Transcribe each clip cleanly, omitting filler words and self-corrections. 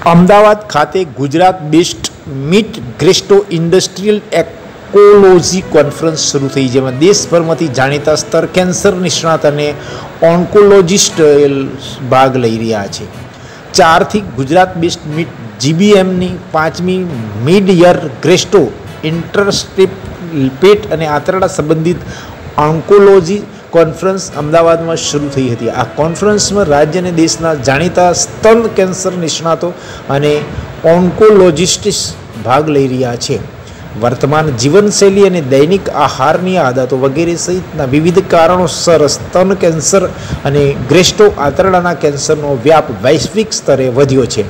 અમદાવાદ ખાતે Gujarat breast meet gastro intestinal oncology conference શરૂ થઈ, જેમાં દેશભરમાંથી જાણીતા સ્તર કેન્સર નિષ્ણાત અને ઓન્કોલોજિસ્ટ ભાગ લઈ રહ્યા છે. 4થી ગુજરાત બેસ્ટ મીટ જીબીએમની 5મી મિડ યર ગ્રેસ્ટો ઇન્ટરસ્ટેપ પેટ અને આંતરડા સંબંધિત ઓન્કોલોજી કોન્ફરન્સ અમદાવાદમાં શરૂ થઈ હતી. આ કોન્ફરન્સમાં રાજ્ય અને દેશના જાણીતા સ્તન કેન્સર નિષ્ણાતો અને ઓન્કોલોજિસ્ટ્સ ભાગ લઈ રહ્યા છે. વર્તમાન જીવનશૈલી અને દૈનિક આહારની આદતો વગેરે સહિતના વિવિધ કારણોસર સ્તન કેન્સર અને ગ્રેસ્ટો આંતરડાના કેન્સરનો વ્યાપ વૈશ્વિક સ્તરે વધ્યો છે.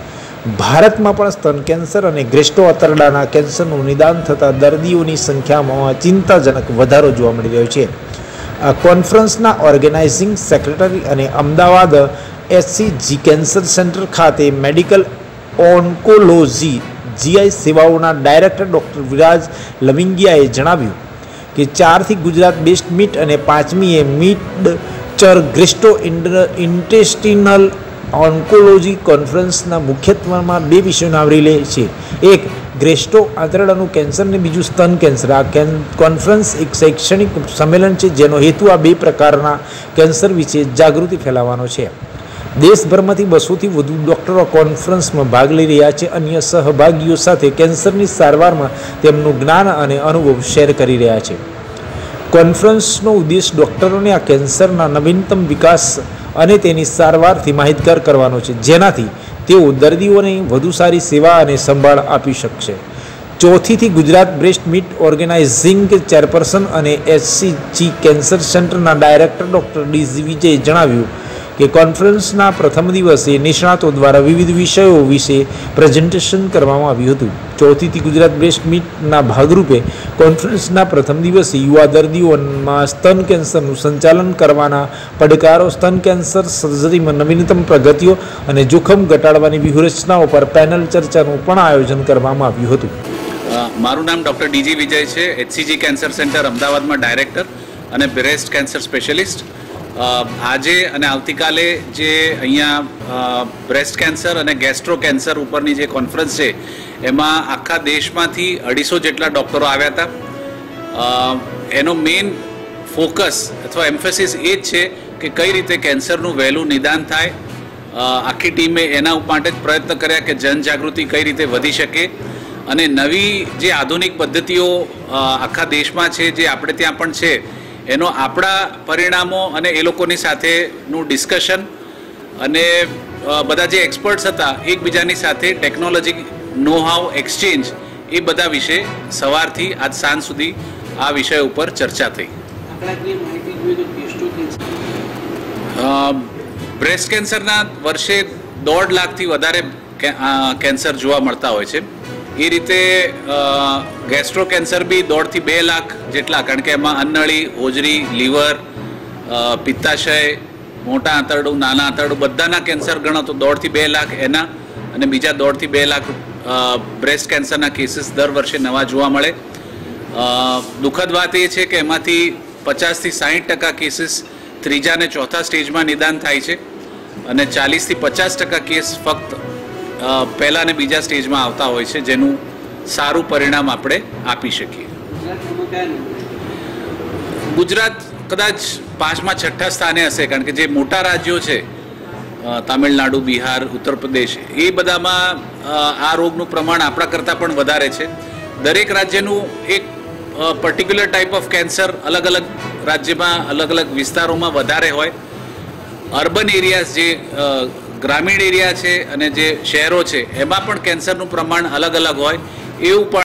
ભારતમાં પણ સ્તન કેન્સર અને ગ્રેસ્ટો આંતરડાના કેન્સરનું નિદાન થતા દર્દીઓની સંખ્યામાં ચિંતાજનક વધારો જોવા મળી રહ્યો છે. આ કોન્ફરન્સના ઓર્ગેનાઇઝિંગ સેક્રેટરી અને અમદાવાદ એસસીજી કેન્સર સેન્ટર ખાતે મેડિકલ ઓન્કોલોજી જીઆઈ સેવાઓના ડાયરેક્ટર ડૉક્ટર વિરાજ લવિંગિયાએ જણાવ્યું કે 4થી ગુજરાત બેસ્ટ મીટ અને 5મીએ મિડ ચર ગ્રેસ્ટો ઇન્ટેસ્ટિનલ ઓન્કોલોજી કોન્ફરન્સના મુખ્યત્વમાં 2 વિષયોને આવરી લે છે. એક, ગ્રેસ્ટો આંતરડાનું કેન્સર અને બીજું સ્તન કેન્સર. આ કોન્ફરન્સ એક શૈક્ષણિક સંમેલન છે જેનો હેતુ આ 2 પ્રકારના કેન્સર વિશે જાગૃતિ ફેલાવવાનો છે. દેશભરમાંથી 200થી વધુ ડૉક્ટરો કોન્ફરન્સમાં ભાગ લઈ રહ્યા છે. અન્ય સહભાગીઓ સાથે કેન્સરની સારવારમાં તેમનું જ્ઞાન અને અનુભવ શેર કરી રહ્યા છે. કોન્ફરન્સનો ઉદ્દેશ ડૉક્ટરોને આ કેન્સરના નવીનતમ વિકાસ અને તેની સારવારથી માહિતગાર કરવાનો છે, જેનાથી તેઓ દર્દીઓને વધુ સારી સેવા અને સંભાળ આપી શકશે. 4થી Gujarat breast meet organizing chairperson અને એસસીજી કેન્સર સેન્ટરના ડાયરેક્ટર ડૉક્ટર ડીજી વિજયે જણાવ્યું કે કોન્ફરન્સના પ્રથમ દિવસે નિષ્ણાતો દ્વારા વિવિધ વિષયો વિશે પ્રેઝન્ટેશન કરવામાં આવ્યું હતું. 4થી ગુજરાત બ્રેસ્ટ મીટના ભાગરૂપે કોન્ફરન્સના પ્રથમ દિવસે યુવા દર્દીઓમાં સ્તન કેન્સરનું સંચાલન કરવાના પડકારો, સ્તન કેન્સર સર્જરીમાં નવીનતમ પ્રગતિઓ અને જોખમ ઘટાડવાની વ્યૂહરચનાઓ પર પેનલ ચર્ચાનું પણ આયોજન કરવામાં આવ્યું હતું. મારું નામ ડૉક્ટર ડીજી વિજય છે, એચસીજી કેન્સર સેન્ટર અમદાવાદમાં ડાયરેક્ટર અને બ્રેસ્ટ કેન્સર સ્પેશિયલિસ્ટ. આજે અને આવતીકાલે જે અહીંયા બ્રેસ્ટ કેન્સર અને ગેસ્ટ્રો કેન્સર ઉપરની જે કોન્ફરન્સ છે એમાં આખા દેશમાંથી 250 જેટલા ડૉક્ટરો આવ્યા હતા. એનો મેઇન ફોકસ અથવા એમ્ફેસિસ એ જ છે કે કઈ રીતે કેન્સરનું વહેલું નિદાન થાય. આખી ટીમે એના માટે જ પ્રયત્ન કર્યા કે જનજાગૃતિ કઈ રીતે વધી શકે અને નવી જે આધુનિક પદ્ધતિઓ આખા દેશમાં છે, જે આપણે ત્યાં પણ છે, એનો આપણા પરિણામો અને એ લોકોની સાથેનું ડિસ્કશન અને બધા જે એક્સપર્ટ્સ હતા એકબીજાની સાથે ટેકનોલોજી નો હાઉ એક્સચેન્જ એ બધા વિશે સવારથી આજ સાંજ સુધી આ વિષય ઉપર ચર્ચા થઈ. બ્રેસ્ટ કેન્સરના વર્ષે 1.5 લાખથી વધારે કેન્સર જોવા મળતા હોય છે. એ રીતે ગેસ્ટ્રો કેન્સર બી 1.5 થી 2 લાખ જેટલા, કારણ કે એમાં અન્નળી, હોજરી, લીવર, પિત્તાશય, મોટા આંતરડું, નાના આંતરડું બધાના કેન્સર ગણો તો 1.5 થી 2 લાખ એના અને બીજા 1.5 થી 2 લાખ બ્રેસ્ટ કેન્સરના કેસીસ દર વર્ષે નવા જોવા મળે. દુઃખદ વાત એ છે કે એમાંથી 50 થી 60% કેસીસ 3જા અને 4થા સ્ટેજમાં નિદાન થાય છે અને 40 થી 50% કેસ ફક્ત પહેલા અને બીજા સ્ટેજમાં આવતા હોય છે, જેનું સારું પરિણામ આપણે આપી શકીએ. ગુજરાત કદાચ 5મા 6ઠ્ઠા સ્થાને હશે, કારણ કે જે મોટા રાજ્યો છે તામિલનાડુ, બિહાર, ઉત્તર પ્રદેશ, એ બધામાં આ રોગનું પ્રમાણ આપણા કરતાં પણ વધારે છે. દરેક રાજ્યનું એક પર્ટિક્યુલર ટાઈપ ઓફ કેન્સર અલગ અલગ રાજ્યમાં અલગ અલગ વિસ્તારોમાં વધારે હોય. અર્બન એરિયાઝ જે ગ્રામીણ એરિયા છે અને જે શહેરો છે એમાં પણ કેન્સરનું પ્રમાણ અલગ અલગ હોય એવું પણ